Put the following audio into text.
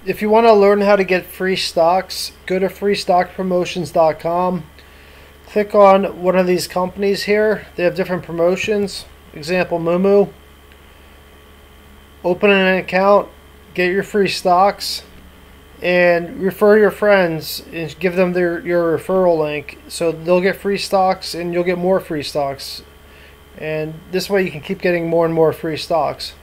if you want to learn how to get free stocks, go to freestockpromotions.com. Click on one of these companies here. They have different promotions. Example, Moomoo. Open an account, get your free stocks, and refer your friends and give them your referral link. So they'll get free stocks and you'll get more free stocks. And this way you can keep getting more and more free stocks.